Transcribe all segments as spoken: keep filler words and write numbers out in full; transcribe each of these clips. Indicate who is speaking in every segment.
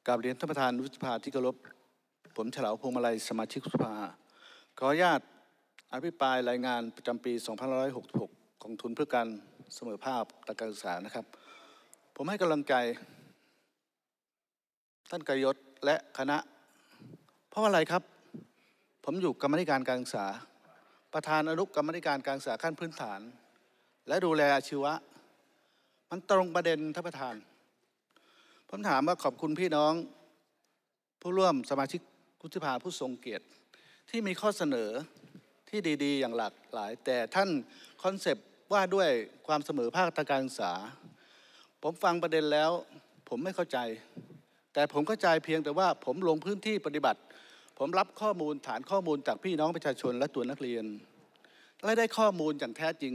Speaker 1: กราบเรียนท่านประธานวุฒิสภาที่เคารพผมเฉลาวพวงมาลัยสมาชิกวุฒิสภาขออนุญาตอภิปรายรายงานประจำปี สองพันห้าร้อยหกสิบหก ของทุนเพื่อการเสมอภาคทางการศึกษานะครับผมให้กำลังใจท่านกยศและคณะเพราะอะไรครับผมอยู่กรรมธิการการศึกษาประธานอนุกรรมธิการการศึกษาขั้นพื้นฐานและดูแลอาชีวะมันตรงประเด็นท่านประธานผมถามว่าขอบคุณพี่น้องผู้ร่วมสมาชิกวุฒิสภาผู้ทรงเกียรติที่มีข้อเสนอที่ดีๆอย่างหลากหลายแต่ท่านคอนเซปต์ว่าด้วยความเสมอภาคทางการศึกษาผมฟังประเด็นแล้วผมไม่เข้าใจแต่ผมเข้าใจเพียงแต่ว่าผมลงพื้นที่ปฏิบัติผมรับข้อมูลฐานข้อมูลจากพี่น้องประชาชนและตัวนักเรียนและได้ข้อมูลอย่างแท้จริง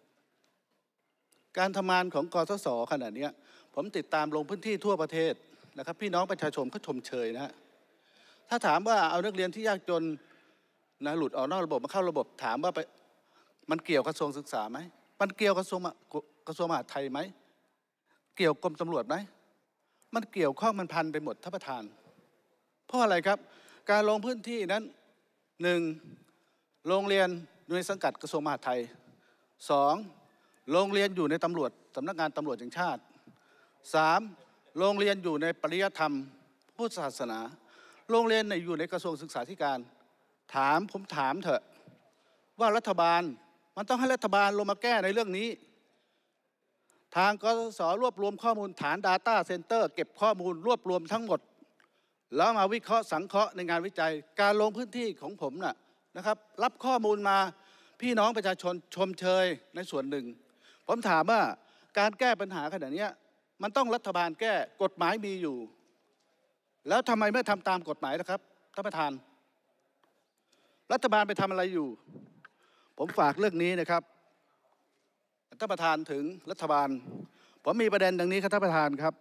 Speaker 1: การทำงานของกสศขณะนี้ผมติดตามลงพื้นที่ทั่วประเทศนะครับพี่น้องประชาชนก็ชมเชยนะฮะถ้าถามว่าเอานักเรียนที่ยากจนนะหลุดออกนอกระบบมาเข้าระบบถามว่าไปมันเกี่ยวกระทรวงศึกษาไหมมันเกี่ยวกระทรวงกระทรวงมหาดไทยไหมเกี่ยวกรมตำรวจไหมมันเกี่ยวข้องมันพันไปหมดท่านประธานเพราะอะไรครับการลงพื้นที่นั้นหนึ่งโรงเรียนอยู่ในสังกัดกระทรวงมหาดไทยสองโรงเรียนอยู่ในตำรวจสำนักงานตำรวจแห่งชาติสามโรงเรียนอยู่ในปริยธรรมพุทธศาสนาโรงเรียนอยู่ในกระทรวงศึกษาธิการถามผมถามเถอะว่ารัฐบาลมันต้องให้รัฐบาลลงมาแก้ในเรื่องนี้ทางกสศรวบรวมข้อมูลฐาน Data Center เก็บข้อมูลรวบรวมทั้งหมดแล้วมาวิเคราะห์สังเคราะห์ในงานวิจัยการลงพื้นที่ของผมน่ะนะครับรับข้อมูลมาพี่น้องประชาชนชมเชยในส่วนหนึ่งผมถามว่าการแก้ปัญหาขนาดนี้มันต้องรัฐบาลแก้กฎหมายมีอยู่แล้วทำไมไม่ทำตามกฎหมายล่ะครับท่านประธานรัฐบาลไปทำอะไรอยู่ผมฝากเรื่องนี้นะครับท่านประธานถึงรัฐบาลผมมีประเด็นดังนี้ครับท่านประธานครับ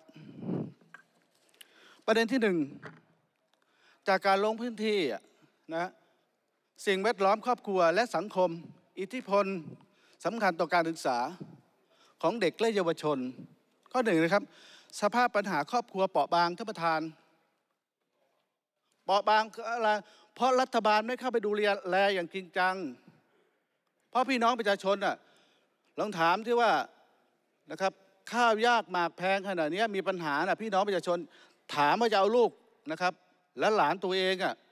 Speaker 1: ประเด็นที่หนึ่งจากการลงพื้นที่นะสิ่งแวดล้อมครอบครัวและสังคมอิทธิพลสำคัญต่อการศึกษาของเด็กและเยาวชนข้อหนึ่งนะครับสภาพปัญหาครอบครัวเปราะบางท่านประธานเปราะบางอะไรเพราะรัฐบาลไม่เข้าไปดูแลอย่างจริงจังเพราะพี่น้องประชาชนน่ะลองถามที่ว่านะครับข้าวยากหมากแพงขนาดนี้มีปัญหาน่ะพี่น้องประชาชนถามว่าจะเอาลูกนะครับและหลานตัวเองอ่ะ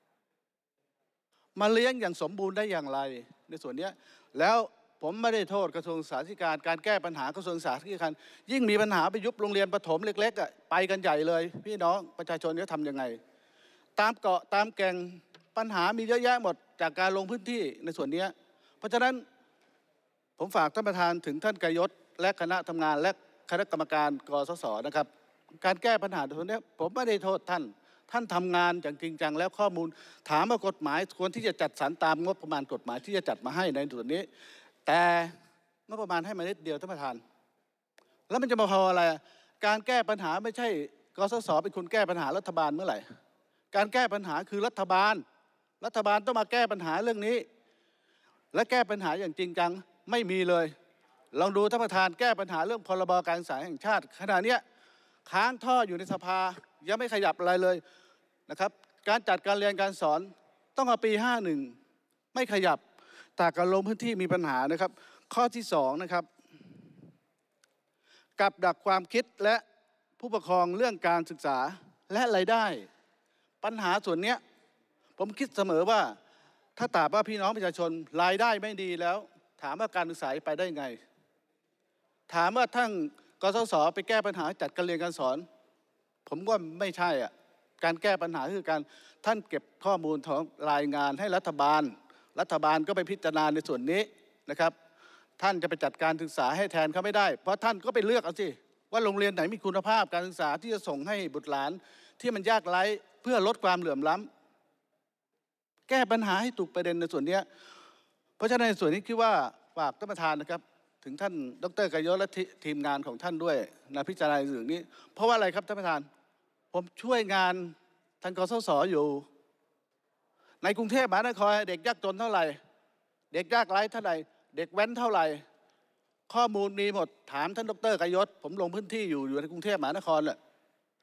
Speaker 1: มาเลี้ยงอย่างสมบูรณ์ได้อย่างไรในส่วนนี้แล้วผมไม่ได้โทษกระทรวงศึกษาธิการการแก้ปัญหากระทรวงศึกษาธิการยิ่งมีปัญหาไปยุบโรงเรียนประถมเล็กๆอ่ะไปกันใหญ่เลยพี่น้องประชาชนจะทำยังไงตามเกาะตามแก่งปัญหามีเยอะแยะหมดจากการลงพื้นที่ในส่วนนี้เพราะฉะนั้นผมฝากท่านประธานถึงท่านกยศและคณะทำงานและคณะกรรมการกสศนะครับการแก้ปัญหาตรงนี้ผมไม่ได้โทษท่านท่านทำงานอย่างจริงจังแล้วข้อมูลถามว่ากฎหมายควรที่จะจัดสรรตามงบประมาณกฎหมายที่จะจัดมาให้ในส่วนนี้แต่งบประมาณให้มานิดเดียวท่านประธานแล้วมันจะมาพออะไรการแก้ปัญหาไม่ใช่กสศเป็นคนแก้ปัญหารัฐบาลเมื่อไหร่การแก้ปัญหาคือรัฐบาลรัฐบาลต้องมาแก้ปัญหาเรื่องนี้และแก้ปัญหาอย่างจริงจังไม่มีเลยลองดูท่านประธานแก้ปัญหาเรื่องพรบการศึกษาแห่งชาติขณะนี้ค้างท่ออยู่ในสภายังไม่ขยับอะไรเลยนะครับการจัดการเรียนการสอนต้องเอาปีห้าหนึ่งไม่ขยับแต่การลงพื้นที่มีปัญหานะครับข้อที่สองนะครับกับดักความคิดและผู้ปกครองเรื่องการศึกษาและรายได้ปัญหาส่วนนี้ผมคิดเสมอว่าถ้าตราบว่าพี่น้องประชาชนรายได้ไม่ดีแล้วถามว่าการศึกษาไปได้ไงถามว่าท่านกสศไปแก้ปัญหาจัดการเรียนการสอนผมว่าไม่ใช่อ่ะการแก้ปัญหาคือการท่านเก็บข้อมูลของรายงานให้รัฐบาลรัฐบาลก็ไปพิจารณาในส่วนนี้นะครับท่านจะไปจัดการศึกษาให้แทนเขาไม่ได้เพราะท่านก็ไปเลือกเอาสิว่าโรงเรียนไหนมีคุณภาพการศึกษาที่จะส่งให้บุตรหลานที่มันยากไร้เพื่อลดความเหลื่อมล้ำแก้ปัญหาให้ถูกประเด็นในส่วนนี้เพราะฉะนั้นในส่วนนี้คิดว่าฝากท่านประธานนะครับถึงท่านดร.กยศและทีมงานของท่านด้วยนะพิจารณาเรื่องนี้เพราะว่าอะไรครับท่านประธานผมช่วยงานทางกสศอยู่ในกรุงเทพมหานครเด็กยากจนเท่าไหร่เด็กยากไร้เท่าไหร่เด็กแว้นเท่าไหร่ข้อมูลมีหมดถามท่านดร.กยศผมลงพื้นที่อยู่อยู่ในกรุงเทพมหานครแหละ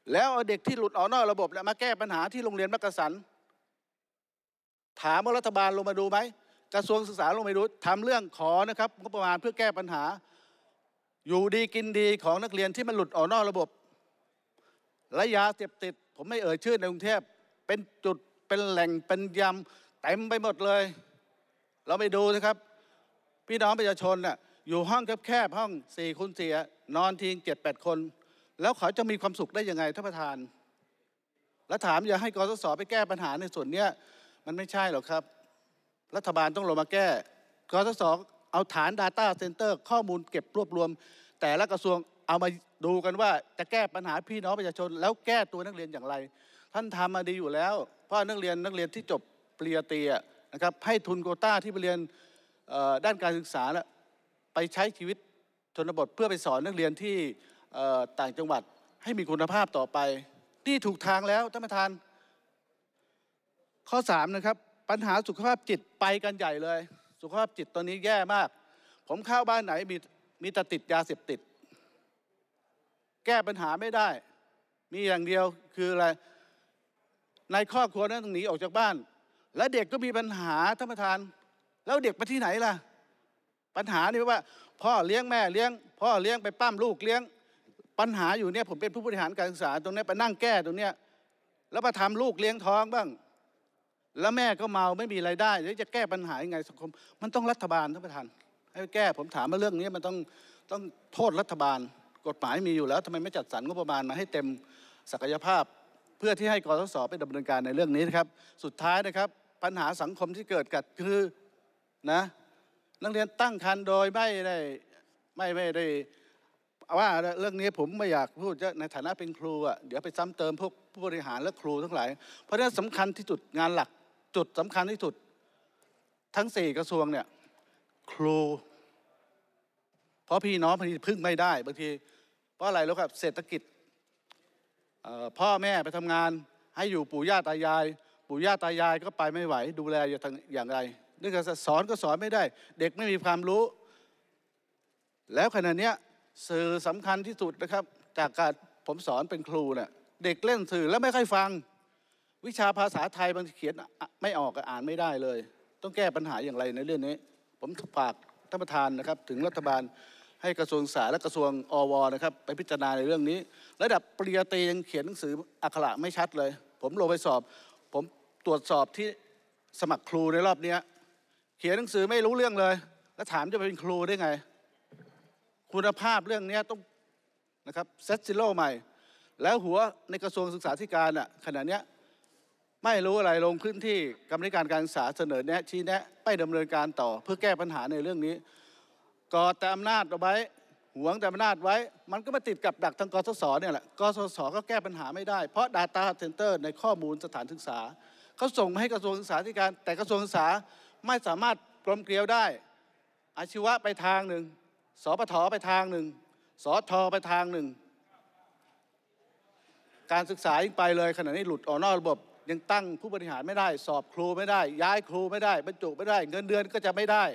Speaker 1: แล้วเอาเด็กที่หลุดออกนอกระบบเนี่ยมาแก้ปัญหาที่โรงเรียนมักกะสันถามว่ารัฐบาลลงมาดูไหมกระทรวงศึกษาลงมาดูทำเรื่องขอนะครับงบประมาณเพื่อแก้ปัญหาอยู่ดีกินดีของนักเรียนที่มันหลุดออกนอกระบบและยาเสพติดผมไม่เอ่ยชื่อในกรุงเทพเป็นจุดเป็นแหล่งเป็นยำเต็มไปหมดเลยเราไปดูนะครับพี่น้องประชาชนน่ะอยู่ห้องแคบๆห้องสี่คูณสี่นอนทิ้งเจ็ดแปดคนแล้วเขาจะมีความสุขได้ยังไงท่านประธานแล้วถามอย่าให้กสศไปแก้ปัญหาในส่วนนี้มันไม่ใช่หรอกครับรัฐบาลต้องลงมาแก้กสศเอาฐาน Data Center ข้อมูลเก็บรวบรวมแต่ละกระทรวงเอามาดูกันว่าจะแก้ปัญหาพี่น้องประชาชนแล้วแก้ตัวนักเรียนอย่างไรท่านทำมาดีอยู่แล้วเพราะนักเรียนนักเรียนที่จบปริญญาตรีนะครับให้ทุนโควต้าที่ไปเรียนด้านการศึกษาแล้วไปใช้ชีวิตชนบทเพื่อไปสอนนักเรียนที่ต่างจังหวัดให้มีคุณภาพต่อไปนี่ถูกทางแล้วท่านประธานข้อสามนะครับปัญหาสุขภาพจิตไปกันใหญ่เลยสุขภาพจิตตอนนี้แย่มากผมเข้าบ้านไหนมีมีแต่ติดยาเสพติดแก้ปัญหาไม่ได้มีอย่างเดียวคืออะไรในครอบครัวนั้นต้องหนีออกจากบ้านและเด็กก็มีปัญหาท่านประธานแล้วเด็กไปที่ไหนล่ะปัญหานี่ว่าพ่อเลี้ยงแม่เลี้ยงพ่อเลี้ยงไปปั้มลูกเลี้ยงปัญหาอยู่เนี่ยผมเป็นผู้บริหารการศึกษาตรงนี้ไปนั่งแก้ตรงเนี้ยแล้วมาทำลูกเลี้ยงท้องบ้างแล้วแม่ก็เมาไม่มีรายได้แล้วจะแก้ปัญหายังไงสังคมมันต้องรัฐบาลท่านประธานให้แก้ผมถามว่าเรื่องนี้มันต้องต้องโทษรัฐบาลกฎหมายมีอยู่แล้วทำไมไม่จัดสรรงบประมาณมาให้เต็มศักยภาพเพื่อที่ให้กสศไปดำเนินการในเรื่องนี้นะครับสุดท้ายนะครับปัญหาสังคมที่เกิดกับคือนะนักเรียนตั้งครรภ์โดยไม่ได้ไม่ไม่ได้ว่าเรื่องนี้ผมไม่อยากพูดในฐานะเป็นครูอ่ะเดี๋ยวไปซ้ำเติมพวกผู้บริหารและครูทั้งหลายเพราะฉะนั้นสำคัญที่สุดงานหลักจุดสำคัญที่สุดทั้งสี่กระทรวงเนี่ยครูเพราะพี่น้องบางทีพึ่งไม่ได้บางทีเพราะอะไรแล้วครับเศรษฐกิจพ่อแม่ไปทำงานให้อยู่ปู่ย่าตายายปู่ย่าตายายก็ไปไม่ไหวดูแลอย่างไรเรื่องการสอนก็สอนไม่ได้เด็กไม่มีความรู้แล้วขณะนี้สื่อสำคัญที่สุดนะครับจากการผมสอนเป็นครูเนี่ยเด็กเล่นสื่อแล้วไม่ค่อยฟังวิชาภาษาไทยบางทีเขียนไม่ออกอ่านไม่ได้เลยต้องแก้ปัญหาอย่างไรในเรื่องนี้ผมฝากท่านประธานนะครับถึงรัฐบาลให้กระทรวงศึกษาและกระทรวงอวนะครับไปพิจารณาในเรื่องนี้ระดับปริญญาตรียังเขียนหนังสืออักขระไม่ชัดเลยผมลงไปสอบผมตรวจสอบที่สมัครครูในรอบนี้เขียนหนังสือไม่รู้เรื่องเลยแล้วถามจะเป็นครูได้ไงคุณภาพเรื่องนี้ต้องนะครับเซตซิโร่ใหม่แล้วหัวในกระทรวงศึกษาธิการอ่ะขณะนี้ไม่รู้อะไรลงพื้นที่กรรมการการศึกษาเสนอแนะชี้แนะไปดำเนินการต่อเพื่อแก้ปัญหาในเรื่องนี้กอดแต่อำนาจเอาไว้หวงแต่อำนาจไว้มันก็มาติดกับดักทางกสศเนี่ยแหละกสศก็แก้ปัญหาไม่ได้เพราะ Data Center ในข้อมูลสถานศึกษาเขาส่งมาให้กระทรวงศึกษาธิการแต่กระทรวงศึกษาไม่สามารถกลมเกลียวได้อาชีวะไปทางหนึ่งสปทไปทางหนึ่งสทไปทางหนึ่งการศึกษายิ่งไปเลยขณะนี้หลุดออกนอกระบบยังตั้งผู้บริหารไม่ได้สอบครูไม่ได้ย้ายครูไม่ได้บรรจุไม่ได้เงินเดือนก็จะไม่ได้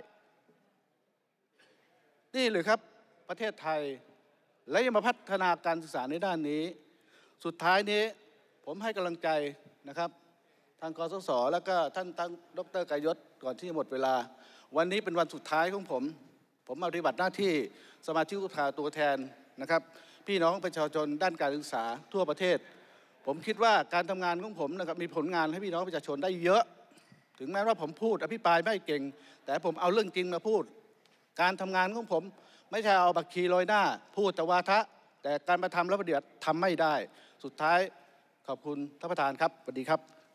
Speaker 1: นี่เลยครับประเทศไทยและยังมาพัฒนาการศึกษาในด้านนี้สุดท้ายนี้ผมให้กำลังใจนะครับทางกสศแล้วก็ท่านท่านดร.กายศก่อนที่จะหมดเวลาวันนี้เป็นวันสุดท้ายของผมผมมาปฏิบัติหน้าที่สมาชิกวุฒิสภาตัวแทนนะครับพี่น้องประชาชนด้านการศึกษาทั่วประเทศผมคิดว่าการทำงานของผมนะครับมีผลงานให้พี่น้องประชาชนได้เยอะถึงแม้ว่าผมพูดอภิปรายไม่เก่งแต่ผมเอาเรื่องจริงมาพูดการทำงานของผมไม่ใช่เอาบักคีโรยหน้าพูดแต่วาทะแต่การมาทำแล้วประเดี๋ยวทำไม่ได้สุดท้ายขอบคุณท่านประธานครับสวัสดีครับ